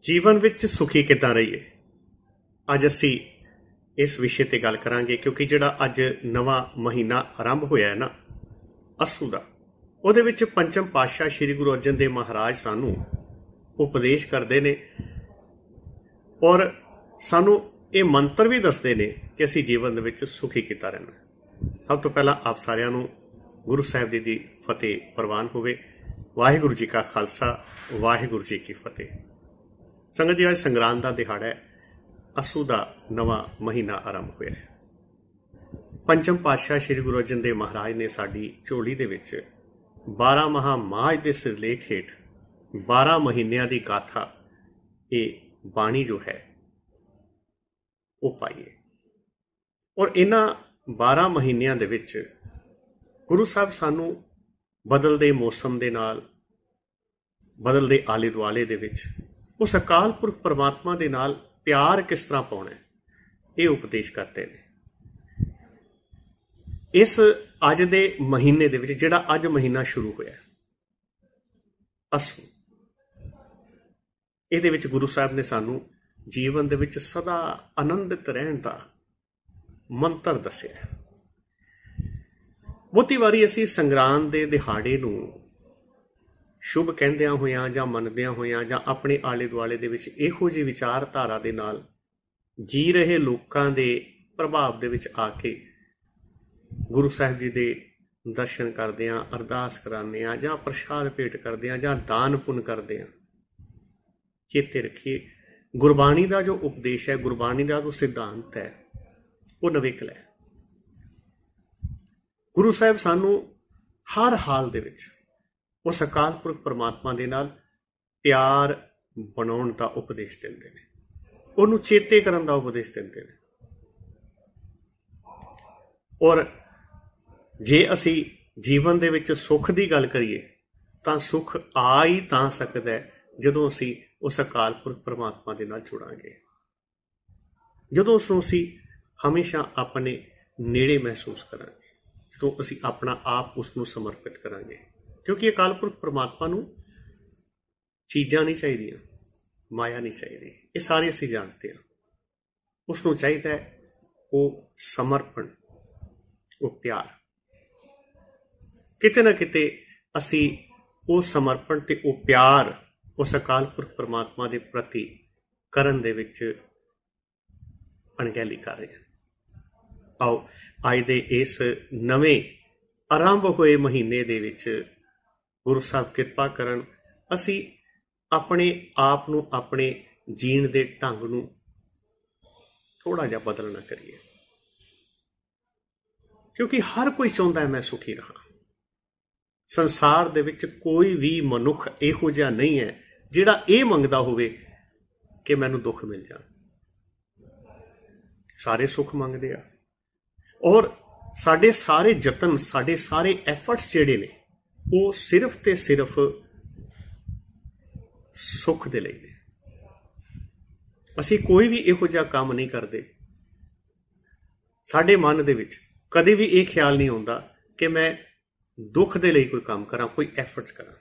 ਜੀਵਨ ਵਿੱਚ ਸੁਖੀ ਕਿੱਦਾਂ ਰਹੀਏ। ਅੱਜ ਅਸੀਂ ਇਸ ਵਿਸ਼ੇ ਤੇ ਗੱਲ ਕਰਾਂਗੇ, ਕਿਉਂਕਿ ਜਿਹੜਾ ਅੱਜ ਨਵਾਂ ਮਹੀਨਾ ਆਰੰਭ ਹੋਇਆ ਹੈ ਨਾ, ਅੱਸੂ ਦਾ, ਉਹਦੇ ਵਿੱਚ ਪੰਚਮ ਪਾਤਸ਼ਾਹ ਸ੍ਰੀ ਗੁਰੂ ਅਰਜਨ ਦੇਵ ਮਹਾਰਾਜ ਸਾਨੂੰ ਉਪਦੇਸ਼ ਕਰਦੇ ਨੇ ਔਰ ਸਾਨੂੰ ਇਹ ਮੰਤਰ ਵੀ ਦੱਸਦੇ ਨੇ ਕਿ ਅਸੀਂ ਜੀਵਨ ਦੇ ਵਿੱਚ ਸੁਖੀ ਕਿੱਦਾਂ ਰਹਿਣਾ। ਸਭ ਤੋਂ ਪਹਿਲਾਂ ਆਪ ਸਾਰਿਆਂ ਨੂੰ ਗੁਰੂ ਸਾਹਿਬ ਜੀ ਦੀ ਫਤਿਹ ਪ੍ਰਵਾਨ ਹੋਵੇ। ਵਾਹਿਗੁਰੂ ਜੀ ਕਾ ਖਾਲਸਾ, ਵਾਹਿਗੁਰੂ ਜੀ ਕੀ ਫਤਿਹ। ਸੰਗਤ ਜੀ, ਅੱਜ ਸੰਗਰਾਂਦ ਦਾ ਦਿਹਾੜਾ ਹੈ, ਅੱਸੂ ਦਾ ਨਵਾਂ ਮਹੀਨਾ ਆਰੰਭ ਹੋਇਆ ਹੈ। ਪੰਚਮ ਪਾਤਸ਼ਾਹ ਸ੍ਰੀ ਗੁਰੂ ਅਰਜਨ ਦੇਵ ਮਹਾਰਾਜ ਨੇ ਸਾਡੀ ਝੋਲੀ ਦੇ ਵਿੱਚ 12 ਮਹਾ ਮਾਝ ਦੇ ਸਿਰਲੇਖ ਹੇਠ 12 ਮਹੀਨਿਆਂ ਦੀ ਗਾਥਾ, ਇਹ ਬਾਣੀ ਜੋ ਹੈ ਉਹ ਪਾਈ ਹੈ। ਔਰ ਇਹਨਾਂ 12 ਮਹੀਨਿਆਂ ਦੇ ਵਿੱਚ ਗੁਰੂ ਸਾਹਿਬ ਸਾਨੂੰ ਬਦਲਦੇ ਮੌਸਮ ਦੇ ਨਾਲ, ਬਦਲਦੇ ਆਲੇ ਦੁਆਲੇ ਦੇ ਵਿੱਚ ਉਸ ਅਕਾਲ ਪੁਰਖ ਪਰਮਾਤਮਾ ਦੇ ਨਾਲ ਪਿਆਰ ਕਿਸ ਤਰ੍ਹਾਂ ਪਾਉਣਾ, ਇਹ ਉਪਦੇਸ਼ ਕਰਦੇ ਨੇ। ਇਸ ਅੱਜ ਦੇ ਮਹੀਨੇ ਦੇ ਵਿੱਚ, ਜਿਹੜਾ ਅੱਜ ਮਹੀਨਾ ਸ਼ੁਰੂ ਹੋਇਆ ਅੱਸੂ, ਇਹਦੇ ਵਿੱਚ ਗੁਰੂ ਸਾਹਿਬ ਨੇ ਸਾਨੂੰ ਜੀਵਨ ਦੇ ਵਿੱਚ ਸਦਾ ਆਨੰਦਿਤ ਰਹਿਣ ਦਾ ਮੰਤਰ ਦੱਸਿਆ। ਬਹੁਤੀ ਵਾਰੀ ਅਸੀਂ ਸੰਗਰਾਂਦ ਦੇ ਦਿਹਾੜੇ ਨੂੰ ਸ਼ੁਭ ਕਹਿੰਦਿਆਂ ਹੋਇਆਂ ਜਾਂ ਮੰਨਦਿਆਂ ਹੋਇਆਂ ਜਾਂ ਆਪਣੇ ਆਲੇ ਦੁਆਲੇ ਦੇ ਵਿੱਚ ਇਹੋ ਜਿਹੀ ਵਿਚਾਰਧਾਰਾ ਦੇ ਨਾਲ ਜੀ ਰਹੇ ਲੋਕਾਂ ਦੇ ਪ੍ਰਭਾਵ ਦੇ ਵਿੱਚ ਆ ਕੇ ਗੁਰੂ ਸਾਹਿਬ ਜੀ ਦੇ ਦਰਸ਼ਨ ਕਰਦੇ ਹਾਂ, ਅਰਦਾਸ ਕਰਾਉਂਦੇ ਹਾਂ, ਜਾਂ ਪ੍ਰਸ਼ਾਦ ਭੇਟ ਕਰਦੇ ਹਾਂ, ਜਾਂ ਦਾਨ ਪੁੰਨ ਕਰਦੇ ਹਾਂ। ਚੇਤੇ ਰੱਖੀਏ, ਗੁਰਬਾਣੀ ਦਾ ਜੋ ਉਪਦੇਸ਼ ਹੈ, ਗੁਰਬਾਣੀ ਦਾ ਜੋ ਸਿਧਾਂਤ ਹੈ, ਉਹ ਨਵੇਕਲਾ ਹੈ। ਗੁਰੂ ਸਾਹਿਬ ਸਾਨੂੰ ਹਰ ਹਾਲ ਦੇ ਵਿੱਚ ਉਸ ਅਕਾਲ ਪੁਰਖ ਪਰਮਾਤਮਾ ਦੇ ਨਾਲ ਪਿਆਰ ਬਣਾਉਣ ਦਾ ਉਪਦੇਸ਼ ਦਿੰਦੇ ਨੇ, ਉਹਨੂੰ ਚੇਤੇ ਕਰਨ ਦਾ ਉਪਦੇਸ਼ ਦਿੰਦੇ ਨੇ। ਔਰ ਜੇ ਅਸੀਂ ਜੀਵਨ ਦੇ ਵਿੱਚ ਸੁੱਖ ਦੀ ਗੱਲ ਕਰੀਏ ਤਾਂ ਸੁੱਖ ਆ ਹੀ ਤਾਂ ਸਕਦਾ ਹੈ ਜਦੋਂ ਅਸੀਂ ਉਸ ਅਕਾਲ ਪੁਰਖ ਪਰਮਾਤਮਾ ਦੇ ਨਾਲ ਜੁੜਾਂਗੇ, ਜਦੋਂ ਉਸਨੂੰ ਅਸੀਂ ਹਮੇਸ਼ਾ ਆਪਣੇ ਨੇੜੇ ਮਹਿਸੂਸ ਕਰਾਂਗੇ, ਜਦੋਂ ਅਸੀਂ ਆਪਣਾ ਆਪ ਉਸ ਨੂੰ ਸਮਰਪਿਤ ਕਰਾਂਗੇ। ਕਿਉਂਕਿ ਅਕਾਲ ਪੁਰਖ ਪਰਮਾਤਮਾ ਨੂੰ ਚੀਜ਼ਾਂ ਨਹੀਂ ਚਾਹੀਦੀਆਂ, ਮਾਇਆ ਨਹੀਂ ਚਾਹੀਦੀ, ਇਹ ਸਾਰੇ ਅਸੀਂ ਜਾਣਦੇ ਹਾਂ। ਉਸ ਨੂੰ ਚਾਹੀਦਾ ਹੈ ਉਹ ਸਮਰਪਣ, ਉਹ ਪਿਆਰ। ਕਿਤੇ ਨਾ ਕਿਤੇ ਅਸੀਂ ਉਹ ਸਮਰਪਣ ਤੇ ਉਹ ਪਿਆਰ ਉਸ ਅਕਾਲ ਪੁਰਖ ਪਰਮਾਤਮਾ ਦੇ ਪ੍ਰਤੀ ਕਰਨ ਦੇ ਵਿੱਚ ਅਣਗਹਿਲੀ ਕਰ ਰਹੇ ਹਾਂ। ਆਓ ਅੱਜ ਦੇ ਇਸ ਨਵੇਂ ਆਰੰਭ ਹੋਏ ਮਹੀਨੇ ਦੇ ਵਿੱਚ ਗੁਰੂ ਸਾਹਿਬ ਕਿਰਪਾ ਕਰਨ, ਅਸੀਂ ਆਪਣੇ ਆਪ ਨੂੰ, ਆਪਣੇ ਜੀਣ ਦੇ ਢੰਗ ਨੂੰ ਥੋੜਾ ਜਿਹਾ ਬਦਲਣਾ ਕਰੀਏ, ਕਿਉਂਕਿ ਹਰ ਕੋਈ ਚਾਹੁੰਦਾ ਹੈ ਮੈਂ ਸੁਖੀ ਰਹਾਂ। ਸੰਸਾਰ ਦੇ ਵਿੱਚ ਕੋਈ ਵੀ ਮਨੁੱਖ ਇਹੋ ਜਿਹਾ ਨਹੀਂ ਹੈ ਜਿਹੜਾ ਇਹ ਮੰਗਦਾ ਹੋਵੇ ਕਿ ਮੈਨੂੰ ਦੁੱਖ ਮਿਲ ਜਾਣ। ਸਾਰੇ ਸੁੱਖ ਮੰਗਦੇ ਆ, ਔਰ ਸਾਡੇ ਸਾਰੇ ਯਤਨ, ਸਾਡੇ ਸਾਰੇ ਐਫਰਟਸ ਜਿਹੜੇ ਨੇ, ਉਹ ਸਿਰਫ ਤੇ ਸਿਰਫ ਸੁੱਖ ਦੇ ਲਈ ਨੇ। ਅਸੀਂ ਕੋਈ ਵੀ ਇਹੋ ਜਿਹਾ ਕੰਮ ਨਹੀਂ ਕਰਦੇ, ਸਾਡੇ ਮਨ ਦੇ ਵਿੱਚ ਕਦੇ ਵੀ ਇਹ ਖਿਆਲ ਨਹੀਂ ਆਉਂਦਾ ਕਿ ਮੈਂ ਦੁੱਖ ਦੇ ਲਈ ਕੋਈ ਕੰਮ ਕਰਾਂ, ਕੋਈ ਐਫਰਟਸ ਕਰਾਂ।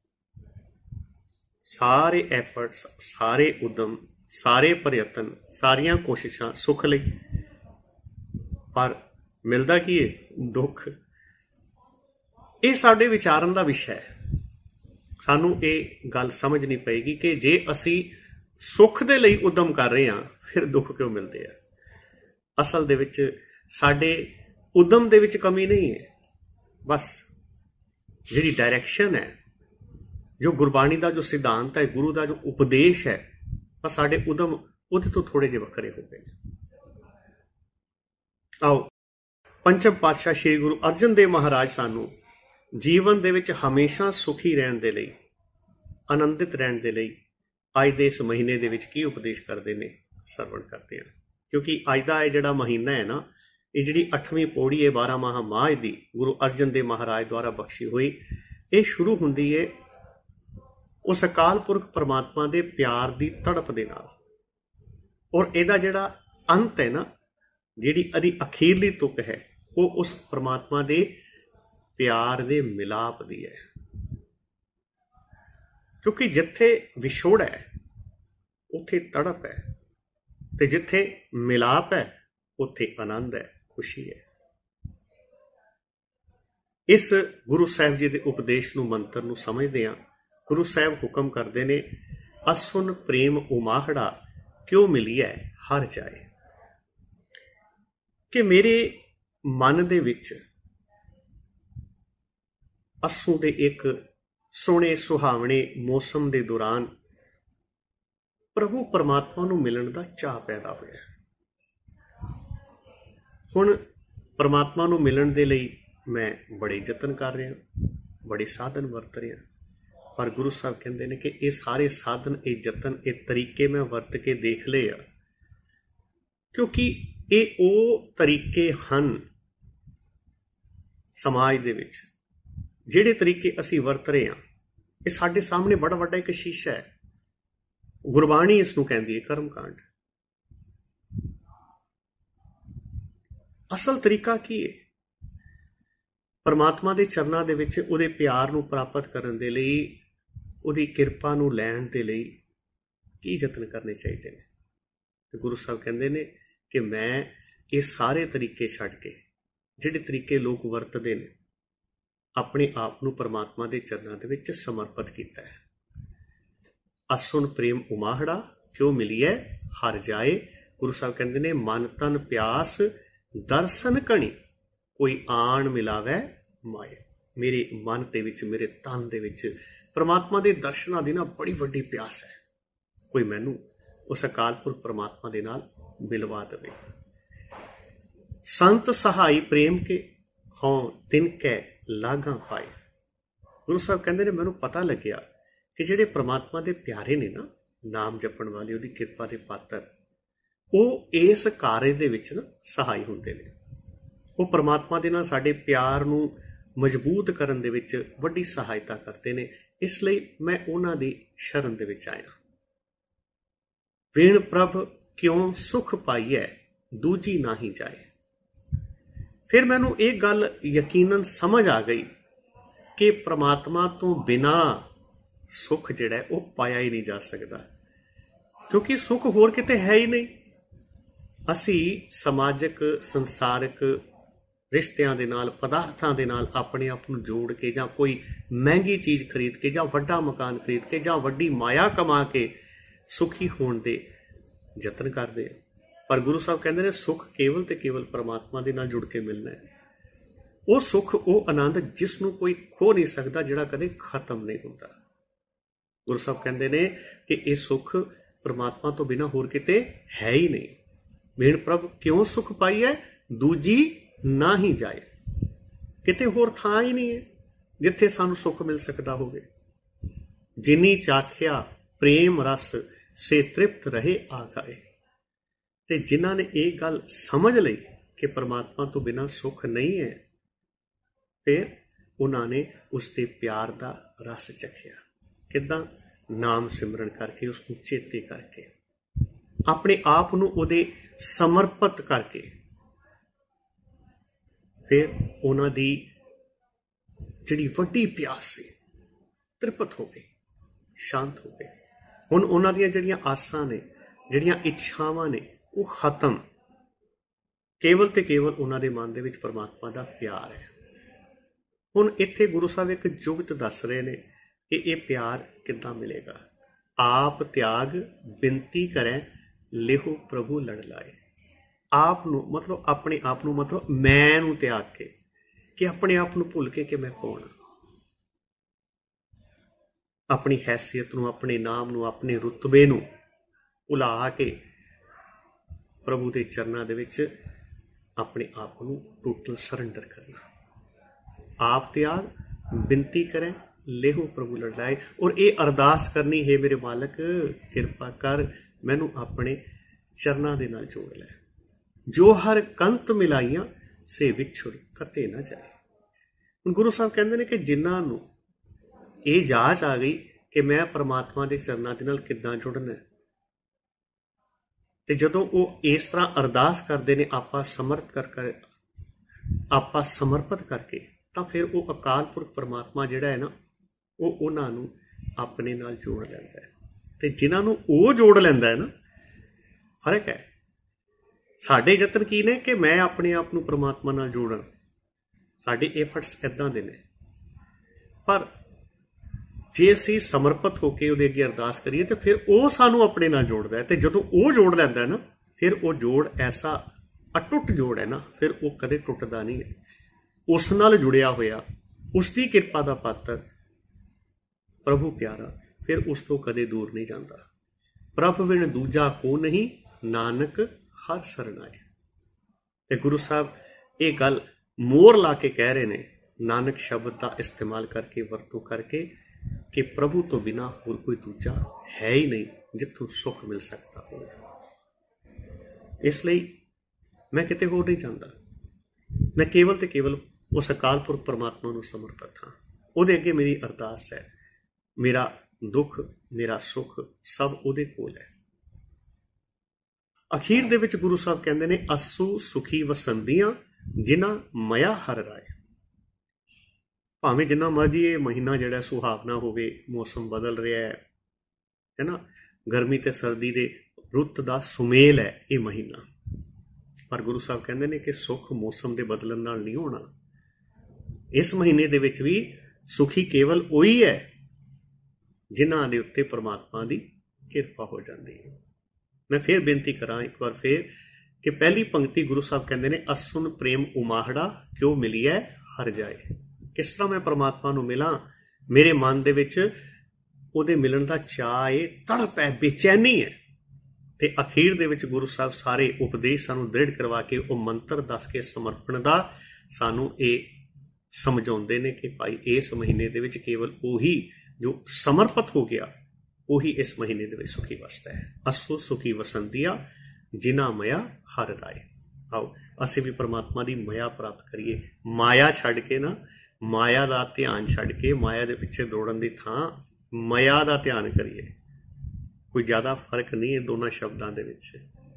ਸਾਰੇ ਐਫਰਟਸ, ਸਾਰੇ ਉਦਮ, ਸਾਰੇ ਪ੍ਰਯਤਨ, ਸਾਰੀਆਂ ਕੋਸ਼ਿਸ਼ਾਂ ਸੁੱਖ ਲਈ, ਪਰ ਮਿਲਦਾ ਕੀ ਹੈ? ਦੁੱਖ। ਇਹ ਸਾਡੇ ਵਿਚਾਰਨ ਦਾ ਵਿਸ਼ਾ ਹੈ। ਸਾਨੂੰ ਇਹ ਗੱਲ ਸਮਝਣੀ ਪਏਗੀ ਕਿ ਜੇ ਅਸੀਂ ਸੁੱਖ ਦੇ ਲਈ ਉਦਮ ਕਰ ਰਹੇ ਹਾਂ, ਫਿਰ ਦੁੱਖ ਕਿਉਂ ਮਿਲਦੇ ਆ? ਅਸਲ ਦੇ ਵਿੱਚ ਸਾਡੇ ਉਦਮ ਦੇ ਵਿੱਚ ਕਮੀ ਨਹੀਂ ਹੈ, ਬਸ ਜਿਹੜੀ ਡਾਇਰੈਕਸ਼ਨ ਹੈ, ਜੋ ਗੁਰਬਾਣੀ ਦਾ ਜੋ ਸਿਧਾਂਤ ਹੈ, ਗੁਰੂ ਦਾ ਜੋ ਉਪਦੇਸ਼ ਹੈ, ਬਸ ਸਾਡੇ ਉਦਮ ਉਹਦੇ ਤੋਂ ਥੋੜੇ ਜਿਹੇ ਵੱਖਰੇ ਹੋ ਗਏ ਨੇ। ਆਓ ਪੰਚਮ ਪਾਤਸ਼ਾਹ ਸ੍ਰੀ ਗੁਰੂ ਅਰਜਨ ਦੇਵ ਮਹਾਰਾਜ ਸਾਨੂੰ ਜੀਵਨ ਦੇ ਵਿੱਚ ਹਮੇਸ਼ਾ ਸੁਖੀ ਰਹਿਣ ਦੇ ਲਈ, ਆਨੰਦਿਤ ਰਹਿਣ ਦੇ ਲਈ ਅੱਜ ਦੇ ਇਸ ਮਹੀਨੇ ਦੇ ਵਿੱਚ ਕੀ ਉਪਦੇਸ਼ ਕਰਦੇ ਨੇ, ਸਰਵਣ ਕਰਦੇ ਹਾਂ। ਕਿਉਂਕਿ ਅੱਜ ਦਾ ਇਹ ਜਿਹੜਾ ਮਹੀਨਾ ਹੈ ਨਾ, ਇਹ ਜਿਹੜੀ 8ਵੀਂ ਪੌੜੀ ਹੈ 12 ਮਹਾ ਮਾਝ ਦੀ, ਗੁਰੂ ਅਰਜਨ ਦੇਵ ਮਹਾਰਾਜ ਦੁਆਰਾ ਬਖਸ਼ੀ ਹੋਈ, ਇਹ ਸ਼ੁਰੂ ਹੁੰਦੀ ਹੈ ਉਸ ਅਕਾਲ ਪੁਰਖ ਪਰਮਾਤਮਾ ਦੇ ਪਿਆਰ ਦੀ ਤੜਪ ਦੇ ਨਾਲ। ਔਰ ਇਹਦਾ ਜਿਹੜਾ ਅੰਤ ਹੈ ਨਾ, ਜਿਹੜੀ ਇਹਦੀ ਅਖੀਰਲੀ ਤੁਕ ਹੈ, ਉਹ ਉਸ ਪਰਮਾਤਮਾ ਦੇ ਪਿਆਰ ਦੇ ਮਿਲਾਪ ਦੀ ਹੈ। ਕਿਉਂਕਿ ਜਿੱਥੇ ਵਿਛੋੜ ਹੈ, ਉੱਥੇ ਤੜਪ ਹੈ, ਤੇ ਜਿੱਥੇ ਮਿਲਾਪ ਹੈ ਉੱਥੇ ਆਨੰਦ ਹੈ, ਖੁਸ਼ੀ ਹੈ। ਇਸ ਗੁਰੂ ਸਾਹਿਬ ਜੀ ਦੇ ਉਪਦੇਸ਼ ਨੂੰ, ਮੰਤਰ ਨੂੰ ਸਮਝਦੇ ਹਾਂ। ਗੁਰੂ ਸਾਹਿਬ ਹੁਕਮ ਕਰਦੇ ਨੇ, ਅਸੁਨ ਪ੍ਰੇਮ ਉਮਾਹੜਾ ਕਿਉਂ ਮਿਲੀਐ ਹਰ ਜਾਏ, ਕਿ ਮੇਰੇ ਮਨ ਦੇ ਵਿੱਚ ਅੱਸੂ ਦੇ ਇੱਕ ਸੋਹਣੇ ਸੁਹਾਵਣੇ ਮੌਸਮ ਦੇ ਦੌਰਾਨ ਪ੍ਰਭੂ ਪਰਮਾਤਮਾ ਨੂੰ ਮਿਲਣ ਦਾ ਚਾਅ ਪੈਦਾ ਹੋਇਆ। ਹੁਣ ਪਰਮਾਤਮਾ ਨੂੰ ਮਿਲਣ ਦੇ ਲਈ ਮੈਂ ਬੜੇ ਯਤਨ ਕਰ ਰਿਹਾ, ਬੜੇ ਸਾਧਨ ਵਰਤ ਰਿਹਾ, ਪਰ ਗੁਰੂ ਸਾਹਿਬ ਕਹਿੰਦੇ ਨੇ ਕਿ ਇਹ ਸਾਰੇ ਸਾਧਨ, ਇਹ ਯਤਨ, ਇਹ ਤਰੀਕੇ ਮੈਂ ਵਰਤ ਕੇ ਦੇਖ ਲਏ ਆ, ਕਿਉਂਕਿ ਇਹ ਉਹ ਤਰੀਕੇ ਹਨ ਸਮਾਜ ਦੇ ਵਿੱਚ ਜਿਹੜੇ ਤਰੀਕੇ ਅਸੀਂ ਵਰਤ ਰਹੇ ਹਾਂ। ਇਹ ਸਾਡੇ ਸਾਹਮਣੇ ਬੜਾ ਵੱਡਾ ਇੱਕ ਸ਼ੀਸ਼ਾ ਹੈ। ਗੁਰਬਾਣੀ ਇਸ ਨੂੰ ਕਹਿੰਦੀ ਹੈ ਕਰਮਕਾਂਡ। ਅਸਲ ਤਰੀਕਾ ਕੀ ਹੈ? ਪਰਮਾਤਮਾ ਦੇ ਚਰਨਾਂ ਦੇ ਵਿੱਚ ਉਹਦੇ ਪਿਆਰ ਨੂੰ ਪ੍ਰਾਪਤ ਕਰਨ ਦੇ ਲਈ, ਉਹਦੀ ਕਿਰਪਾ ਨੂੰ ਲੈਣ ਦੇ ਲਈ ਕੀ ਯਤਨ ਕਰਨੇ ਚਾਹੀਦੇ ਨੇ? ਤੇ ਗੁਰੂ ਸਾਹਿਬ ਕਹਿੰਦੇ ਨੇ ਕਿ ਮੈਂ ਇਹ ਸਾਰੇ ਤਰੀਕੇ ਛੱਡ ਕੇ, ਜਿਹੜੇ ਤਰੀਕੇ ਲੋਕ ਵਰਤਦੇ ਨੇ, ਆਪਣੇ ਆਪ ਨੂੰ ਪਰਮਾਤਮਾ ਦੇ ਚਰਨਾਂ ਦੇ ਵਿੱਚ ਸਮਰਪਿਤ ਕੀਤਾ ਹੈ। ਅਸੁਨ ਪ੍ਰੇਮ ਉਮਾਹੜਾ ਕਿਉਂ ਮਿਲੀਐ ਹਰ ਜਾਏ। ਗੁਰੂ ਸਾਹਿਬ ਕਹਿੰਦੇ ਨੇ, ਮਨ ਤਨ ਪਿਆਸ ਦਰਸ਼ਨ ਕਣੀ ਕੋਈ ਆਣ ਮਿਲਾਵੈ ਮਾਏ। ਮੇਰੇ ਮਨ ਦੇ ਵਿੱਚ, ਮੇਰੇ ਤਨ ਦੇ ਵਿੱਚ ਪਰਮਾਤਮਾ ਦੇ ਦਰਸ਼ਨਾਂ ਦੀ ਨਾ ਬੜੀ ਵੱਡੀ ਪਿਆਸ ਹੈ। ਕੋਈ ਮੈਨੂੰ ਉਸ ਅਕਾਲ ਪੁਰਖ ਪਰਮਾਤਮਾ ਦੇ ਨਾਲ ਮਿਲਵਾ ਦੇਵੇ। ਸੰਤ ਸਹਾਈ ਪ੍ਰੇਮ ਕੇ ਹੋਂ ਤਿਨ ਕੈ ਲਾਗਾਂ ਪਾਏ। ਗੁਰੂ ਸਾਹਿਬ ਕਹਿੰਦੇ ਨੇ, ਮੈਨੂੰ ਪਤਾ ਲੱਗਿਆ ਕਿ ਜਿਹੜੇ ਪਰਮਾਤਮਾ ਦੇ ਪਿਆਰੇ ਨੇ ਨਾ, ਨਾਮ ਜਪਣ ਵਾਲੇ, ਉਹਦੀ ਕਿਰਪਾ ਦੇ ਪਾਤਰ, ਉਹ ਇਸ ਕਾਰਜ ਦੇ ਵਿੱਚ ਨਾ ਸਹਾਈ ਹੁੰਦੇ ਨੇ। ਉਹ ਪਰਮਾਤਮਾ ਦੇ ਨਾਲ ਸਾਡੇ ਪਿਆਰ ਨੂੰ ਮਜ਼ਬੂਤ ਕਰਨ ਦੇ ਵਿੱਚ ਵੱਡੀ ਸਹਾਇਤਾ ਕਰਦੇ ਨੇ। ਇਸ ਲਈ ਮੈਂ ਉਹਨਾਂ ਦੀ ਸ਼ਰਨ ਦੇ ਵਿੱਚ ਆਇਆ। ਵੇਣ ਪ੍ਰਭ ਕਿਉਂ ਸੁਖ ਪਾਈਐ ਦੂਜੀ ਨਾਹੀ ਜਾਏ। ਫਿਰ ਮੈਨੂੰ ਇਹ ਗੱਲ ਯਕੀਨਨ ਸਮਝ ਆ ਗਈ ਕਿ ਪ੍ਰਮਾਤਮਾ ਤੋਂ ਬਿਨਾਂ ਸੁੱਖ ਜਿਹੜਾ ਉਹ ਪਾਇਆ ਹੀ ਨਹੀਂ ਜਾ ਸਕਦਾ, ਕਿਉਂਕਿ ਸੁੱਖ ਹੋਰ ਕਿਤੇ ਹੈ ਹੀ ਨਹੀਂ। ਅਸੀਂ ਸਮਾਜਿਕ, ਸੰਸਾਰਿਕ ਰਿਸ਼ਤਿਆਂ ਦੇ ਨਾਲ, ਪਦਾਰਥਾਂ ਦੇ ਨਾਲ ਆਪਣੇ ਆਪ ਨੂੰ ਜੋੜ ਕੇ, ਜਾਂ ਕੋਈ ਮਹਿੰਗੀ ਚੀਜ਼ ਖਰੀਦ ਕੇ, ਜਾਂ ਵੱਡਾ ਮਕਾਨ ਖਰੀਦ ਕੇ, ਜਾਂ ਵੱਡੀ ਮਾਇਆ ਕਮਾ ਕੇ ਸੁਖੀ ਹੋਣ ਦੇ ਯਤਨ ਕਰਦੇ। ਪਰ ਗੁਰੂ ਸਾਹਿਬ ਕਹਿੰਦੇ ਨੇ, ਸੁੱਖ ਕੇਵਲ ਤੇ ਕੇਵਲ ਪਰਮਾਤਮਾ ਦੇ ਨਾਲ ਜੁੜ ਕੇ ਮਿਲਣਾ ਹੈ। ਉਹ ਸੁੱਖ, ਉਹ ਆਨੰਦ ਜਿਸ ਨੂੰ ਕੋਈ ਖੋ ਨਹੀਂ ਸਕਦਾ, ਜਿਹੜਾ ਕਦੇ ਖਤਮ ਨਹੀਂ ਹੁੰਦਾ। ਗੁਰੂ ਸਾਹਿਬ ਕਹਿੰਦੇ ਨੇ ਕਿ ਇਹ ਸੁੱਖ ਪਰਮਾਤਮਾ ਤੋਂ ਬਿਨਾਂ ਹੋਰ ਕਿਤੇ ਹੈ ਹੀ ਨਹੀਂ। ਵੇਣ ਪ੍ਰਭ ਕਿਉਂ ਸੁਖ ਪਾਈਐ ਦੂਜੀ ਨਾ ਹੀ ਜਾਏ। ਕਿਤੇ ਹੋਰ ਥਾਂ ਹੀ ਨਹੀਂ ਹੈ ਜਿੱਥੇ ਸਾਨੂੰ ਸੁੱਖ ਮਿਲ ਸਕਦਾ ਹੋਵੇ। ਜਿਨੀ ਚਾਖਿਆ ਪ੍ਰੇਮ ਰਸ ਸੇ ਤ੍ਰਿਪਤ ਰਹੇ ਆਗਾਏ। ਤੇ ਜਿਨ੍ਹਾਂ ਨੇ ਇਹ ਗੱਲ ਸਮਝ ਲਈ ਕਿ ਪਰਮਾਤਮਾ ਤੋਂ ਬਿਨਾਂ ਸੁੱਖ ਨਹੀਂ ਹੈ, ਫਿਰ ਉਹਨਾਂ ਨੇ ਉਸ ਦੇ ਪਿਆਰ ਦਾ ਰਸ ਚਖਿਆ। ਕਿੱਦਾਂ? ਨਾਮ ਸਿਮਰਨ ਕਰਕੇ, ਉਸ ਨੂੰ ਚੇਤੇ ਕਰਕੇ, ਆਪਣੇ ਆਪ ਨੂੰ ਉਹਦੇ ਸਮਰਪਿਤ ਕਰਕੇ। ਫਿਰ ਉਹਨਾਂ ਦੀ ਜਿਹੜੀ ਵੱਡੀ ਪਿਆਸ ਸੀ ਤ੍ਰਿਪਤ ਹੋ ਗਈ, ਸ਼ਾਂਤ ਹੋ ਗਈ। ਹੁਣ ਉਹਨਾਂ ਦੀਆਂ ਜਿਹੜੀਆਂ ਆਸਾਂ ਨੇ, ਜਿਹੜੀਆਂ ਇੱਛਾਵਾਂ ਨੇ, ਉਹ ਖਤਮ। ਕੇਵਲ ਤੇ ਕੇਵਲ ਉਹਨਾਂ ਦੇ ਮਨ ਦੇ ਵਿੱਚ ਪਰਮਾਤਮਾ ਦਾ ਪਿਆਰ ਹੈ। ਹੁਣ ਇੱਥੇ ਗੁਰੂ ਸਾਹਿਬ ਇੱਕ ਜੁਗਤ ਦੱਸ ਰਹੇ ਨੇ ਕਿ ਇਹ ਪਿਆਰ ਕਿੱਦਾਂ ਮਿਲੇਗਾ। ਆਪ ਤਿਆਗ ਬਿਨਤੀ ਕਰੈ ਲਿਹੋ ਪ੍ਰਭੂ ਲੜ ਲਾਏ। ਆਪ ਨੂੰ ਮਤਲਬ ਆਪਣੇ ਆਪ ਨੂੰ, ਮਤਲਬ ਮੈਂ ਨੂੰ ਤਿਆਗ ਕੇ, ਕਿ ਆਪਣੇ ਆਪ ਨੂੰ ਭੁੱਲ ਕੇ ਕਿ ਮੈਂ ਕੌਣ ਹਾਂ। ਆਪਣੀ ਹੈਸੀਅਤ ਨੂੰ, ਆਪਣੇ ਨਾਮ ਨੂੰ, ਆਪਣੇ ਰੁਤਬੇ ਨੂੰ ਭੁਲਾ ਕੇ ਪ੍ਰਭੂ ਦੇ ਚਰਨਾਂ ਦੇ ਵਿੱਚ ਆਪਣੇ ਆਪ ਨੂੰ ਟੋਟਲ ਸਰੈਂਡਰ ਕਰਨਾ। ਆਪ ਤਿਆਗ ਬਿਨਤੀ ਕਰੇ ਲੇਹੋ ਪ੍ਰਭੂ ਲੜ ਲਾਏ। ਔਰ ਇਹ ਅਰਦਾਸ ਕਰਨੀ, ਹੈ ਮੇਰੇ ਮਾਲਕ ਕਿਰਪਾ ਕਰ, ਮੈਨੂੰ ਆਪਣੇ ਚਰਨਾਂ ਦੇ ਨਾਲ ਜੋੜ ਲੈ। ਜੋ ਹਰ ਕੰਤ ਮਿਲਾਈਆਂ ਸੇ ਵਿਛੁੜ ਕਤੇ ਨਾ ਜਾਏ। ਹੁਣ ਗੁਰੂ ਸਾਹਿਬ ਕਹਿੰਦੇ ਨੇ ਕਿ ਜਿਨ੍ਹਾਂ ਨੂੰ ਇਹ ਜਾਂਚ ਆ ਗਈ ਕਿ ਮੈਂ ਪਰਮਾਤਮਾ ਦੇ ਚਰਨਾਂ ਦੇ ਨਾਲ ਕਿੱਦਾਂ ਜੁੜਨਾ, ਤੇ ਜਦੋਂ ਉਹ ਇਸ ਤਰ੍ਹਾਂ ਅਰਦਾਸ ਕਰਦੇ ਨੇ ਆਪਾਂ ਸਮਰਪਿਤ ਕਰਕੇ, ਤਾਂ ਫਿਰ ਉਹ ਅਕਾਲ ਪੁਰਖ ਪਰਮਾਤਮਾ ਜਿਹੜਾ ਹੈ ਨਾ, ਉਹ ਉਹਨਾਂ ਨੂੰ ਆਪਣੇ ਨਾਲ ਜੋੜ ਲੈਂਦਾ ਹੈ। ਤੇ ਜਿਨ੍ਹਾਂ ਨੂੰ ਉਹ ਜੋੜ ਲੈਂਦਾ ਹੈ ਨਾ, ਫਰਕ ਹੈ। ਸਾਡੇ ਯਤਨ ਕੀ ਨੇ ਕਿ ਮੈਂ ਆਪਣੇ ਆਪ ਨੂੰ ਪ੍ਰਮਾਤਮਾ ਨਾਲ ਜੋੜਨ, ਸਾਡੇ ਐਫਰਟਸ ਇੱਦਾਂ ਦੇ ਨੇ। ਪਰ ਜੇ ਅਸੀਂ ਸਮਰਪਿਤ ਹੋ ਕੇ ਉਹਦੇ ਅੱਗੇ ਅਰਦਾਸ ਕਰੀਏ ਤੇ ਫਿਰ ਉਹ ਸਾਨੂੰ ਆਪਣੇ ਨਾਲ ਜੋੜਦਾ ਹੈ। ਤੇ ਜਦੋਂ ਉਹ ਜੋੜ ਲੈਂਦਾ ਹੈ ਨਾ, ਫਿਰ ਉਹ ਜੋੜ ਐਸਾ ਅਟੁੱਟ ਜੋੜ ਹੈ ਨਾ, ਫਿਰ ਉਹ ਕਦੇ ਟੁੱਟਦਾ ਨਹੀਂ ਹੈ। ਉਸ ਨਾਲ ਜੁੜਿਆ ਹੋਇਆ, ਉਸ ਦੀ ਕਿਰਪਾ ਦਾ ਪਾਤਰ ਪ੍ਰਭੂ ਪਿਆਰਾ, ਫਿਰ ਉਸ ਤੋਂ ਕਦੇ ਦੂਰ ਨਹੀਂ ਜਾਂਦਾ। ਪ੍ਰਭ ਵਿਣ ਦੂਜਾ ਕੋ ਨਹੀਂ, ਨਾਨਕ ਹਰ ਸਰਨਾਏ। ਤੇ ਗੁਰੂ ਸਾਹਿਬ ਇਹ ਗੱਲ ਮੋਹਰ ਲਾ ਕੇ ਕਹਿ ਰਹੇ ਨੇ, ਨਾਨਕ ਸ਼ਬਦ ਦਾ ਇਸਤੇਮਾਲ ਕਰਕੇ, ਵਰਤੋਂ ਕਰਕੇ, ਕਿ ਪ੍ਰਭੂ ਤੋਂ ਬਿਨਾਂ ਹੋਰ ਕੋਈ ਦੂਜਾ ਹੈ ਹੀ ਨਹੀਂ ਜਿੱਥੋਂ ਸੁੱਖ ਮਿਲ ਸਕਦਾ ਹੋਵੇ। ਇਸ ਲਈ ਮੈਂ ਕਿਤੇ ਹੋਰ ਨਹੀਂ ਜਾਂਦਾ। ਮੈਂ ਕੇਵਲ ਤੇ ਕੇਵਲ ਉਸ ਅਕਾਲ ਪੁਰਖ ਪਰਮਾਤਮਾ ਨੂੰ ਸਮਰਪਿਤ ਹਾਂ। ਉਹਦੇ ਅੱਗੇ ਮੇਰੀ ਅਰਦਾਸ ਹੈ। ਮੇਰਾ ਦੁੱਖ, ਮੇਰਾ ਸੁੱਖ ਸਭ ਉਹਦੇ ਕੋਲ ਹੈ। ਅਖੀਰ ਦੇ ਵਿੱਚ ਗੁਰੂ ਸਾਹਿਬ ਕਹਿੰਦੇ ਨੇ, ਅਸੂ ਸੁਖੀ ਵਸੰਦੀਆਂ ਜਿਨ੍ਹਾਂ ਮਇਆ ਹਰ ਰਾਏ। ਭਾਵੇਂ ਜਿੰਨਾ ਮਰਜੀ ਇਹ ਮਹੀਨਾ ਜਿਹੜਾ ਸੁਹਾਵਣਾ ਹੋਵੇ, ਮੌਸਮ ਬਦਲ ਰਿਹਾ ਹੈ ਨਾ, ਗਰਮੀ ਤੇ ਸਰਦੀ ਦੇ ਰੁੱਤ ਦਾ ਸੁਮੇਲ ਹੈ ਇਹ ਮਹੀਨਾ, ਪਰ ਗੁਰੂ ਸਾਹਿਬ ਕਹਿੰਦੇ ਨੇ ਕਿ ਸੁੱਖ ਮੌਸਮ ਦੇ ਬਦਲਣ ਨਾਲ ਨਹੀਂ ਹੋਣਾ। ਇਸ ਮਹੀਨੇ ਦੇ ਵਿੱਚ ਵੀ ਸੁਖੀ ਕੇਵਲ ਉਹੀ ਹੈ ਜਿਨ੍ਹਾਂ ਦੇ ਉੱਤੇ ਪਰਮਾਤਮਾ ਦੀ ਕਿਰਪਾ ਹੋ ਜਾਂਦੀ ਹੈ। ਮੈਂ ਫਿਰ ਬੇਨਤੀ ਕਰਾਂ ਇੱਕ ਵਾਰ ਫਿਰ ਕਿ ਪਹਿਲੀ ਪੰਕਤੀ ਗੁਰੂ ਸਾਹਿਬ ਕਹਿੰਦੇ ਨੇ, ਅਸੁਨ ਪ੍ਰੇਮ ਉਮਾਹੜਾ ਕਿਉਂ ਮਿਲੀਐ ਹਰ ਜਾਏ। ਕਿਸ ਤਰ੍ਹਾਂ ਮੈਂ ਪਰਮਾਤਮਾ ਨੂੰ ਮਿਲਾਂ? ਮੇਰੇ ਮਨ ਦੇ ਵਿੱਚ ਉਹਦੇ ਮਿਲਣ ਦਾ ਚਾਅ ਹੈ, ਤੜਪ ਹੈ, ਬੇਚੈਨੀ ਹੈ। ਤੇ ਅਖੀਰ ਦੇ ਵਿੱਚ ਗੁਰੂ ਸਾਹਿਬ ਸਾਰੇ ਉਪਦੇਸ਼ ਸਾਨੂੰ ਦ੍ਰਿੜ ਕਰਵਾ ਕੇ, ਉਹ ਮੰਤਰ ਦੱਸ ਕੇ ਸਮਰਪਣ ਦਾ ਸਾਨੂੰ ਇਹ ਸਮਝਾਉਂਦੇ ਨੇ ਕਿ ਭਾਈ ਇਸ ਮਹੀਨੇ ਦੇ ਵਿੱਚ ਕੇਵਲ ਉਹੀ ਜੋ ਸਮਰਪਿਤ ਹੋ ਗਿਆ, ਉਹੀ ਇਸ ਮਹੀਨੇ ਦੇ ਵਿੱਚ ਸੁਖੀ ਵਸਦਾ ਹੈ। ਅਸੋ ਸੁਖੀ ਵਸੰਦੀਆ ਜਿਨ੍ਹਾਂ ਮਇਆ ਹਰ ਰਾਏ। ਆਓ ਅਸੀਂ ਵੀ ਪਰਮਾਤਮਾ ਦੀ ਮਾਇਆ ਪ੍ਰਾਪਤ ਕਰੀਏ। ਮਾਇਆ ਛੱਡ ਕੇ ਨਾ, ਮਾਇਆ ਦਾ ਧਿਆਨ ਛੱਡ ਕੇ, ਮਾਇਆ ਦੇ ਪਿੱਛੇ ਦੌੜਨ ਦੀ ਥਾਂ ਮਾਇਆ ਦਾ ਧਿਆਨ ਕਰੀਏ। ਕੋਈ ਜ਼ਿਆਦਾ ਫਰਕ ਨਹੀਂ ਹੈ ਦੋਨਾਂ ਸ਼ਬਦਾਂ ਦੇ ਵਿੱਚ।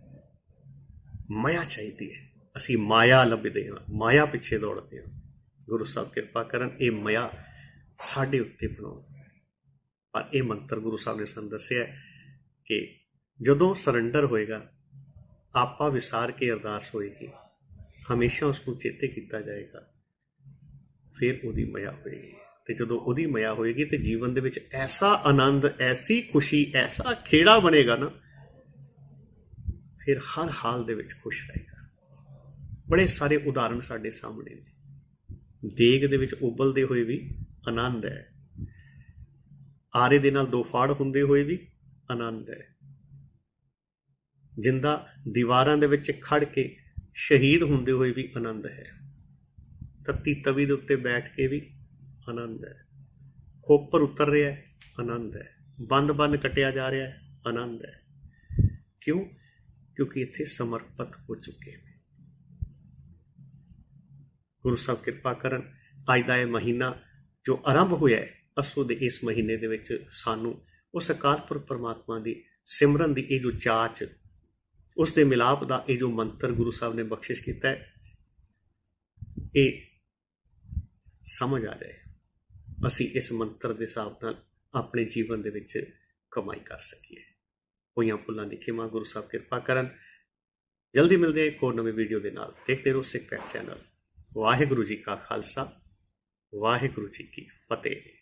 ਮਾਇਆ ਚਾਹੀਦੀ ਹੈ, ਅਸੀਂ ਮਾਇਆ ਲੱਭਦੇ ਹਾਂ, ਮਾਇਆ ਪਿੱਛੇ ਦੌੜਦੇ ਹਾਂ। ਗੁਰੂ ਸਾਹਿਬ ਕਿਰਪਾ ਕਰਨ ਇਹ ਮਾਇਆ ਸਾਡੇ ਉੱਤੇ ਬਣਾਉਣ। ਪਰ ਇਹ ਮੰਤਰ ਗੁਰੂ ਸਾਹਿਬ ਨੇ ਸਾਨੂੰ ਦੱਸਿਆ ਕਿ ਜਦੋਂ ਸਰੈਂਡਰ ਹੋਏਗਾ, ਆਪਾ ਵਿਸਾਰ ਕੇ ਅਰਦਾਸ ਹੋਏਗੀ, ਹਮੇਸ਼ਾ ਉਸ ਨੂੰ ਚੇਤੇ ਕੀਤਾ ਜਾਏਗਾ, ਫਿਰ ਉਹਦੀ ਮਾਇਆ ਹੋਏਗੀ। ਤੇ ਜਦੋਂ ਉਹਦੀ ਮਾਇਆ ਹੋਏਗੀ ਤੇ ਜੀਵਨ ਦੇ ਵਿੱਚ ਐਸਾ ਆਨੰਦ, ਐਸੀ ਖੁਸ਼ੀ, ਐਸਾ ਖੇੜਾ ਬਣੇਗਾ ਨਾ, ਫਿਰ ਹਰ ਹਾਲ ਦੇ ਵਿੱਚ ਖੁਸ਼ ਰਹੇਗਾ। ਬੜੇ ਸਾਰੇ ਉਦਾਹਰਣ ਸਾਡੇ ਸਾਹਮਣੇ ਨੇ। ਦੇਗ ਦੇ ਵਿੱਚ ਉਬਲਦੇ ਹੋਏ ਵੀ ਆਨੰਦ ਹੈ, ਆਰੇ ਦੇ ਨਾਲ ਦੋ ਫਾੜ ਹੁੰਦੇ ਹੋਏ ਵੀ ਆਨੰਦ ਹੈ, ਜਿੰਦਾ ਦੀਵਾਰਾਂ ਦੇ ਵਿੱਚ ਖੜ ਕੇ ਸ਼ਹੀਦ ਹੁੰਦੇ ਹੋਏ ਵੀ ਆਨੰਦ ਹੈ, ਤੱਤੀ ਤਵੀ ਦੇ ਉੱਤੇ ਬੈਠ ਕੇ ਵੀ ਆਨੰਦ ਹੈ, ਖੋਪਰ ਉਤਰ ਰਿਹਾ ਹੈ, ਆਨੰਦ ਹੈ, ਬੰਦ ਕੱਟਿਆ ਜਾ ਰਿਹਾ ਹੈ, ਆਨੰਦ ਹੈ। ਕਿਉਂ? ਕਿਉਂਕਿ ਇੱਥੇ ਸਮਰਪਿਤ ਹੋ ਚੁੱਕੇ ਨੇ। ਗੁਰੂ ਸਾਹਿਬ ਕਿਰਪਾ ਕਰਨ, ਅੱਜ ਦਾ ਇਹ ਮਹੀਨਾ ਜੋ ਆਰੰਭ ਹੋਇਆ ਹੈ, ਅਸੂ ਦੇ ਇਸ ਮਹੀਨੇ ਦੇ ਵਿੱਚ ਸਾਨੂੰ ਉਸ ਅਕਾਲ ਪੁਰਖ ਪਰਮਾਤਮਾ ਦੀ ਸਿਮਰਨ ਦੀ ਇਹ ਜੋ ਚਾਚ, ਉਸ ਦੇ ਮਿਲਾਪ ਦਾ ਇਹ ਜੋ ਮੰਤਰ ਗੁਰੂ ਸਾਹਿਬ ਨੇ ਬਖਸ਼ਿਸ਼ ਕੀਤਾ ਹੈ, ਇਹ ਸਮਝ ਆ ਜਾਏ, ਅਸੀਂ ਇਸ ਮੰਤਰ ਦੇ ਹਿਸਾਬ ਨਾਲ ਆਪਣੇ ਜੀਵਨ ਦੇ ਵਿੱਚ ਕਮਾਈ ਕਰ ਸਕੀਏ। ਹੋਈਆਂ ਭੁੱਲਾਂ ਦੀ ਖਿਮਾ ਗੁਰੂ ਸਾਹਿਬ ਕਿਰਪਾ ਕਰਨ। ਜਲਦੀ ਮਿਲਦੇ ਇੱਕ ਹੋਰ ਨਵੀਂ ਵੀਡੀਓ ਦੇ ਨਾਲ। ਦੇਖਦੇ ਰਹੋ ਸਿੱਖ ਫੈਕਟ ਚੈਨਲ। ਵਾਹਿਗੁਰੂ ਜੀ ਕਾ ਖਾਲਸਾ, ਵਾਹਿਗੁਰੂ ਜੀ ਕੀ ਫਤਿਹ।